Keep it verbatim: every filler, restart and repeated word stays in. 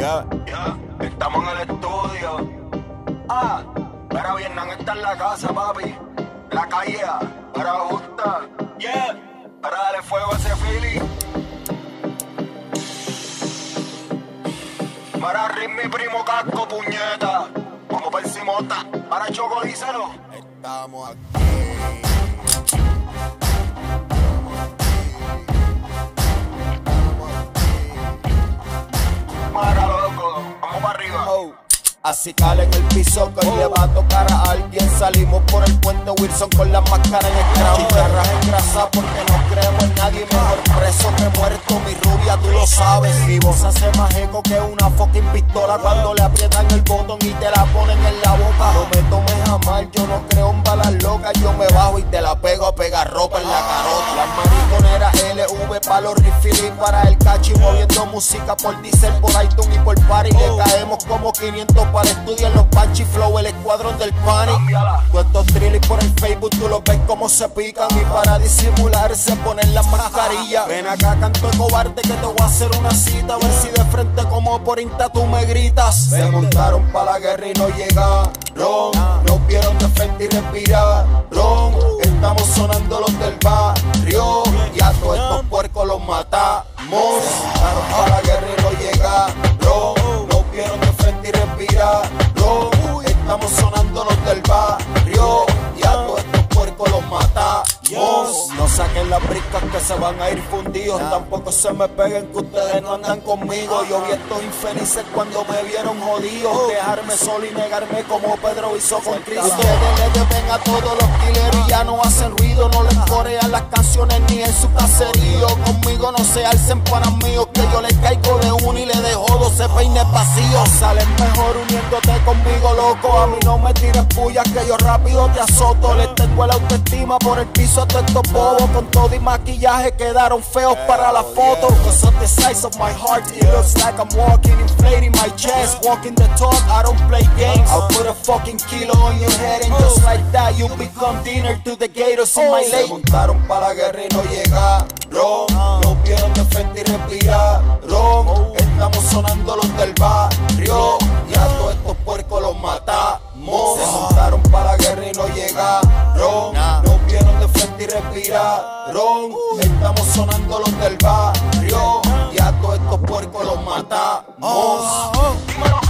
Yeah, yeah, estamos en el estudio. Ah, para Vietnam está en la casa, papi. La calle, para justa. Yeah, para darle fuego a ese Philly. Para Rick, mi primo casco, puñeta. Vamos por Simota. Para Choco, díselo. Estamos aquí. Para loco, vamos para arriba. Oh. Así cala en el piso que hoy le va a tocar a alguien. Salimos por el puente Wilson con las máscaras en el crown. Guitarras en grasa porque no creemos en nadie. Mejor preso que muerto, mi rubia, tú lo sabes. Mi voz hace más eco que una fucking pistola cuando le aprietan el botón y te la ponen en la boca. No me tomes a mal, yo no creo en balas locas. Yo me bajo y te la pego a pegar ropa en la carota. Las mariconeras L V para los refilling, para el cachi, moviendo música por diesel, por iTunes y por party. Le caemos como quinientos para estudiar los Panchi Flow, el escuadrón del panic. Todos estos thrillers por el Facebook, tú los ves como se pican. Y para disimular se ponen las mascarillas. Ven acá, canto de cobarde, que te voy a hacer una cita. A ver si de frente como por Insta tú me gritas. Se montaron pa' la guerra y no llegaron. Nos vieron de frente y respiraron. Estamos sonando los del barrio y a todos estos puercos los matamos. Se montaron pa' la guerra y no llegaron. Nos vieron de frente y respiraron. Estamos sonando los del barrio y a todos estos puercos los matamos. No saquen las briscas que se van a ir fundidos. Tampoco se me peguen que ustedes no andan conmigo. Yo vi estos infelices cuando me vieron jodidos. Dejarme solo y negarme como Pedro hizo con Cristo. Ustedes le deben a todos los killers y ya no hacen ruido. No les corean las canciones ni en su caserío. Conmigo no se alcen panas míos, que yo les caigo de uno y le dejo doce peines vacíos. Salen mejor uniéndote conmigo, loco. A mí no me tires pullas que yo rápido te azoto. Les tengo la autoestima por el piso a todos estos bobos. Con todo y maquillaje quedaron feos para la foto. Cause of the size of my heart, it looks like I'm walking, inflating my chest. Walking the talk, I don't play games. I'll put a fucking kilo on your head and just like that you become dinner to the gators in my lake. Se montaron pa' la guerra y no llegaron. Nos vieron de frente y respiraron. Estamos sonando los del barrio y a todos estos puercos los matamos. Se montaron pa' la guerra y no llegaron. Nos vieron de frente y respiraron. Estamos sonando los del barrio y a todos estos puercos los matamos.